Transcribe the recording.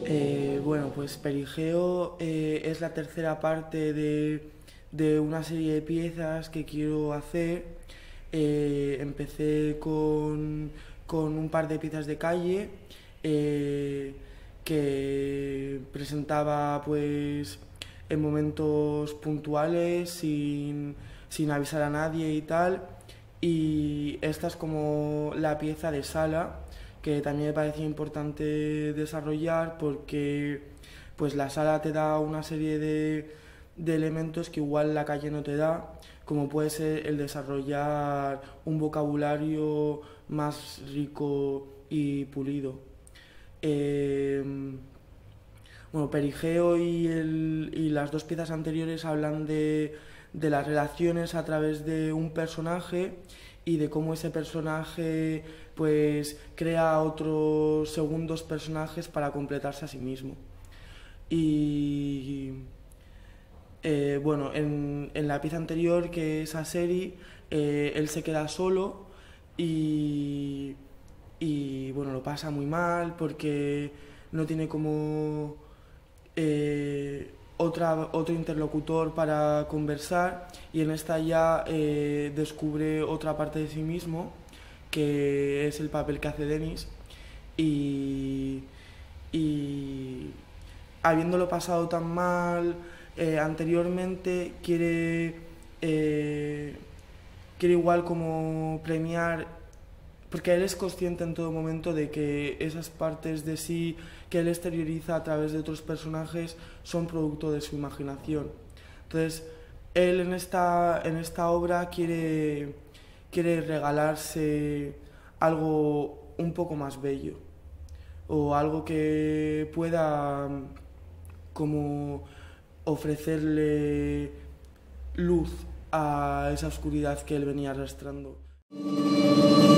Bueno, pues Perigeo es la tercera parte de una serie de piezas que quiero hacer. Empecé con un par de piezas de calle eh, que presentaba pues en momentos puntuales sin avisar a nadie y tal. Y esta es como la pieza de sala que también me parecía importante desarrollar porque pues la sala te da una serie de elementos que igual la calle no te da, como puede ser el desarrollar un vocabulario más rico y pulido. Eh, bueno, Perigeo y las dos piezas anteriores hablan de las relaciones a través de un personaje y de cómo ese personaje pues crea otros segundos personajes para completarse a sí mismo. Y bueno, en la pieza anterior, que es Aseri, él se queda solo y, y bueno, lo pasa muy mal porque no tiene como otro interlocutor para conversar, y en esta ya descubre otra parte de sí mismo, que es el papel que hace Denis, y, y habiéndolo pasado tan mal anteriormente, quiere igual como premiar, porque él es consciente en todo momento de que esas partes de sí que él exterioriza a través de otros personajes son producto de su imaginación. Entonces, él en esta obra quiere regalarse algo un poco más bello, o algo que pueda como ofrecerle luz a esa oscuridad que él venía arrastrando.